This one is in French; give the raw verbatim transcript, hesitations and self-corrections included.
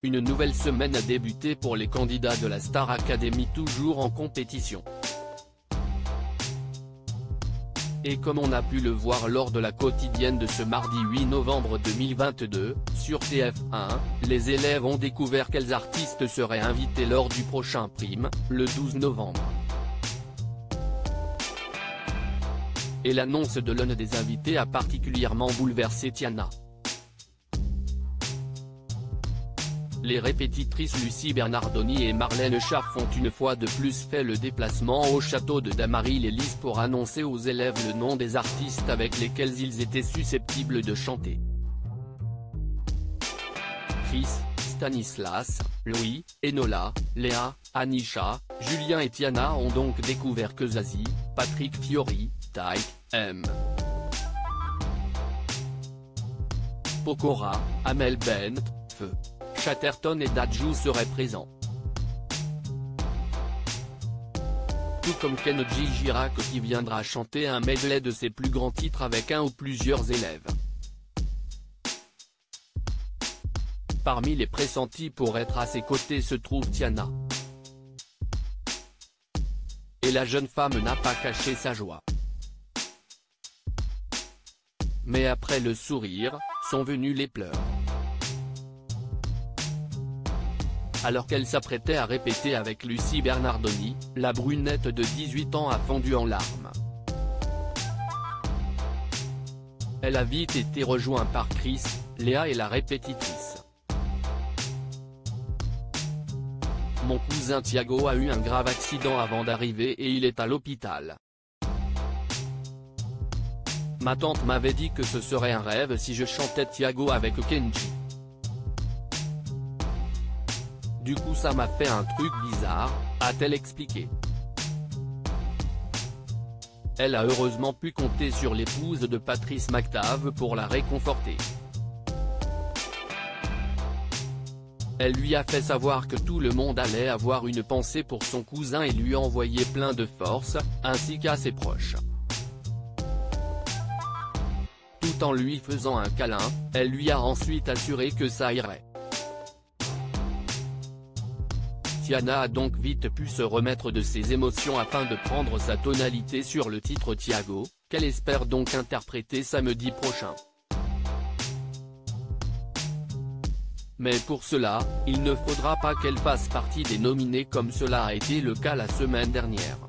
Une nouvelle semaine a débuté pour les candidats de la Star Academy, toujours en compétition. Et comme on a pu le voir lors de la quotidienne de ce mardi huit novembre deux mille vingt-deux, sur T F un, les élèves ont découvert quels artistes seraient invités lors du prochain prime, le douze novembre. Et l'annonce de l'un des invités a particulièrement bouleversé Tiana. Les répétitrices Lucie Bernardoni et Marlène Schaff ont une fois de plus fait le déplacement au château de Damary-les-Lys pour annoncer aux élèves le nom des artistes avec lesquels ils étaient susceptibles de chanter. Chris, Stanislas, Louis, Enola, Léa, Anisha, Julien et Tiana ont donc découvert que Zazie, Patrick Fiori, Taïk, M. Pokora, Amel Bent, Feu, Chatterton et Dadju seraient présents. Tout comme Kenji Girac qui viendra chanter un medley de ses plus grands titres avec un ou plusieurs élèves. Parmi les pressentis pour être à ses côtés se trouve Tiana. Et la jeune femme n'a pas caché sa joie. Mais après le sourire, sont venus les pleurs. Alors qu'elle s'apprêtait à répéter avec Lucie Bernardoni, la brunette de dix-huit ans a fondu en larmes. Elle a vite été rejointe par Chris, Léa et la répétitrice. Mon cousin Thiago a eu un grave accident avant d'arriver et il est à l'hôpital. Ma tante m'avait dit que ce serait un rêve si je chantais Thiago avec Kenji. Du coup ça m'a fait un truc bizarre, a-t-elle expliqué. Elle a heureusement pu compter sur l'épouse de Patrice McTav pour la réconforter. Elle lui a fait savoir que tout le monde allait avoir une pensée pour son cousin et lui envoyer plein de force, ainsi qu'à ses proches. Tout en lui faisant un câlin, elle lui a ensuite assuré que ça irait. Tiana a donc vite pu se remettre de ses émotions afin de prendre sa tonalité sur le titre Thiago, qu'elle espère donc interpréter samedi prochain. Mais pour cela, il ne faudra pas qu'elle fasse partie des nominés comme cela a été le cas la semaine dernière.